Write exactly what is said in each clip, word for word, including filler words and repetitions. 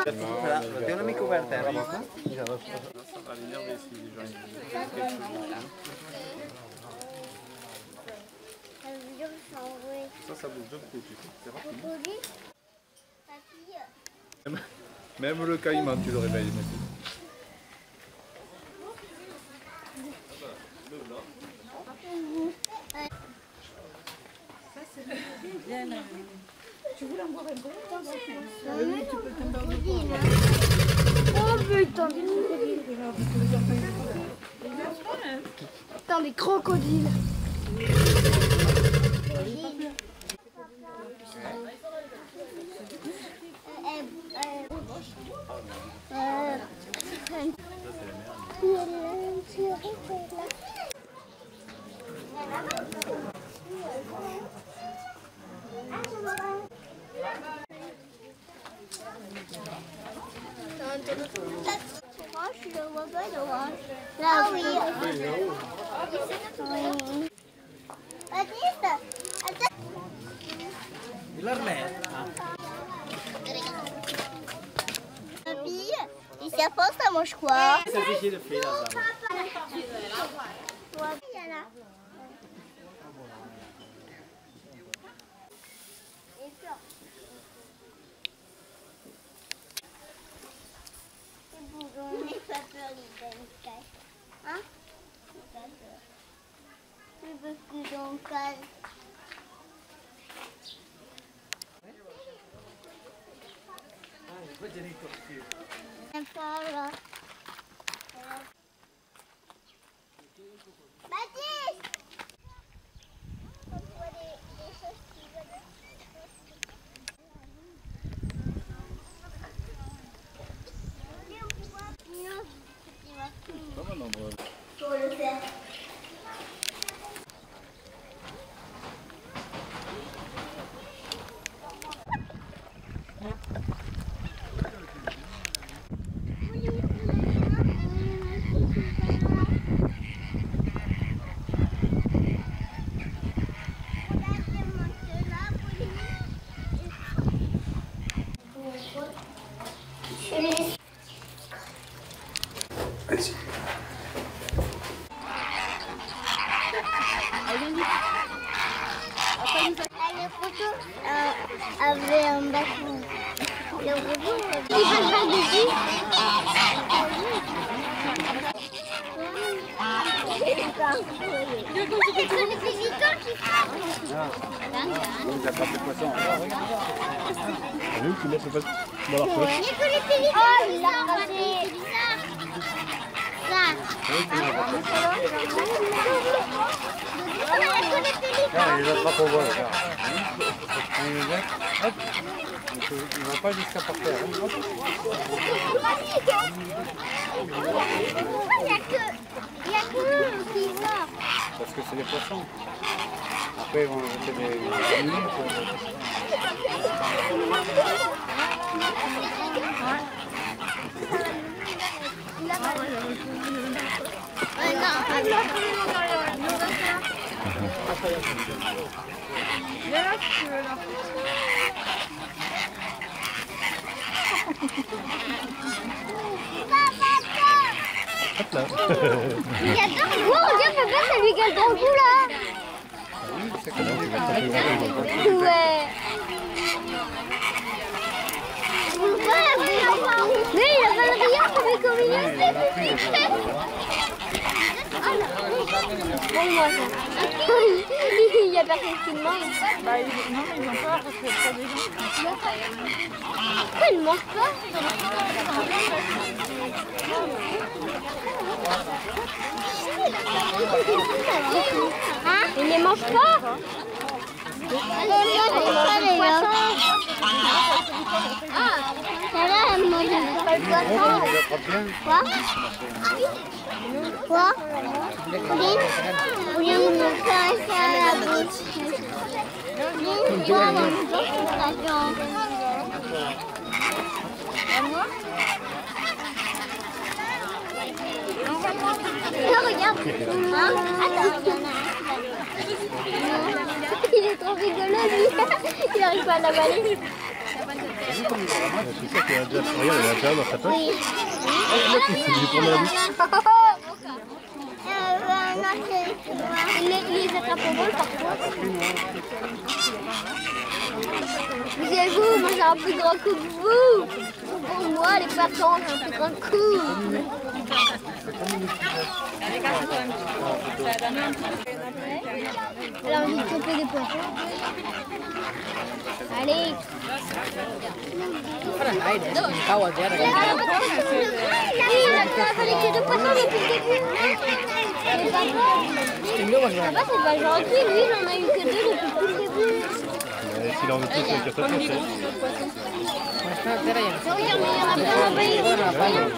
Té una mica oberta, eh? Ça va l'énerver si les gens Ça, ça bouge d'un coup, tu sais. C'est rapide. Même, même le caïman, tu le réveilles, ma fille. Ça, c'est bien. Tu voulais en boire un peu? Oui, tu peux t'en boire. Oh putain, des crocodiles. Putain, des crocodiles. Je le vois pas de orange. Là, oui. Oui. Il l'arrête. Et si après ça mange quoi? Ça fait chier de faire là. N'aie pas peur, les cache. Hein? N'aie pas peur. Je veux que l'on calme. Là. Baptiste! On voit des, des choses qui veulent. Pour le faire. Vas-y. La photo euh, avait un bâton. Le rouleau, il va faire dessus. C'est les pélicans qui frappent. Vous attrapez le poisson. T'as vu qu'il laisse le poisson dans leur poche? Il y a que les pélicans. Oh, il a ramassé. Ça. Ah, il les attrape au vol. Il les met, hop. Il ne va pas jusqu'à par terre. Il n'y a que il y a que qui sort. Parce que c'est les poissons. Après, ils vont jeter des lignes. Viens là si tu veux là. Hop là. Il adore. Oh, regarde, papa, ça lui gale dans le cou là. Oui, c'est comment tu vas taper le Ouais. Mais il a pas de rien, ça fait comme il est. Bon, moi, ça. Il y a personne qui demande. Bah, ils, non, mais ils ont peur parce que c'est des gens. Pourquoi ils ne mangent pas? Hein? Ils ne les mangent pas? Ils ne mangent pas les poissons. Ah, ça là, elle mange pas le poisson. Quoi? Quoi? Pauline? Pauline me casse à la bouche. Pauline, viens dans le concentration. À moi? Regarde. Hein? Attends, il y en a un. Il est trop rigolo lui. Il n'arrive pas à l'avaler. C'est ça qu'il a déjà. Regarde, il a déjà dans sa poche. Oui. Il lui prend la bouche. Il les, les attrape au vol parfois. Vous savez, vous, moi j'ai un plus grand coup que vous. Pour moi, les patons, j'ai un plus grand coup. Alors, on dit de choper des poissons. Allez. Oui, il a fallu que deux poissons depuis le début. Mais papa, papa c'est pas gentil, lui il en a eu que deux depuis tout le début. S'il en veut plus, c'est qu'il y a pas de chance. Regarde, mais il y en a plein là-bas.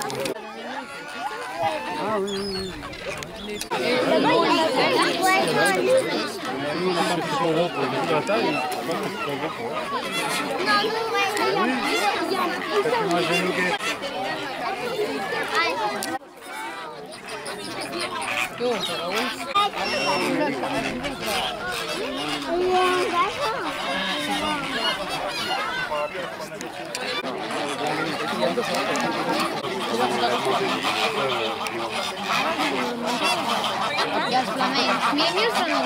Ah oui, oui, oui. Là-bas, il y en a plein. Nous, on a marqué sur le rond pour les petits à la taille. Je pense que c'est trop gros pour eux. Non, non, regarde, il y en a C'est moi, j'ai nougué. Ya Flamengo. Mielius Flamengo.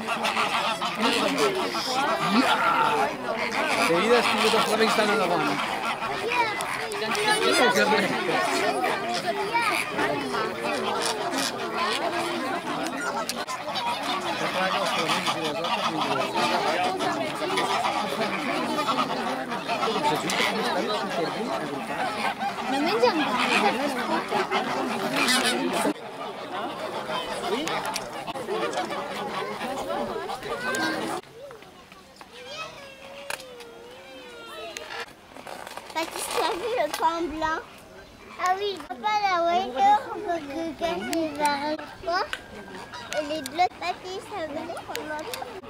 Seguidas pilotos Flamengo están en la mano. No me llaman. Baptiste, tu as vu le pain blanc? Ah oui, papa, la voiture, on peut que casser vers toi. Et les deux Baptiste, ça veut dire qu'on va...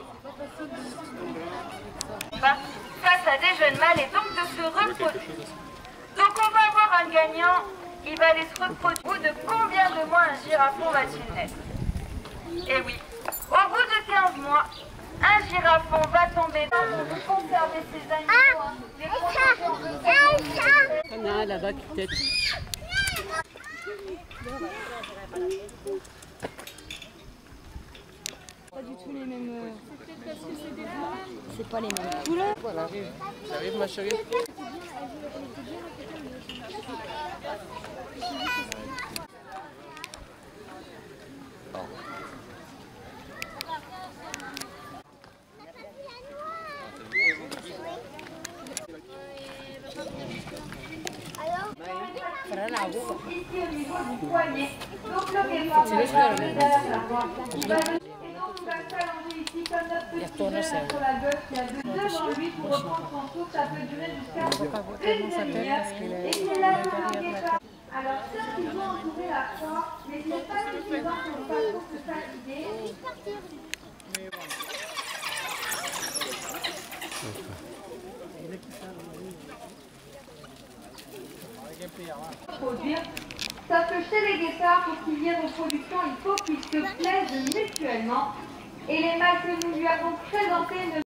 Face à des jeunes mâles et donc de se reproduire. Donc on va avoir un gagnant, il va aller se reproduire. Au bout de combien de mois un girafon va-t-il naître? Eh oui, au bout de quinze mois, un girafon va tomber dans le monde, conserver ses animaux, les protéger en faisant... Il y en a un là-bas qui tête. Pas du tout les mêmes. C'est peut-être parce que c'est des couleurs. C'est pas les mêmes couleurs. Voilà, j'arrive ma chérie. Ici au niveau du poignet. Donc le guépard va s'allonger derrière la voie. Il va donner- Et donc il va s'allonger ici comme notre petit jeune sur la gauche qui a deux devant lui pour reprendre son souffle. Ça peut durer jusqu'à une demi-heure. Et c'est là où un guépard. Alors ceux qui vont entourer la proie, mais ce n'est pas suffisant pour pas trop se fatiguer. Produire. Sauf que chez les guépards, pour qu'il y ait reproduction, il faut qu'ils se plaisent mutuellement. Et les mâles que nous lui avons présentés ne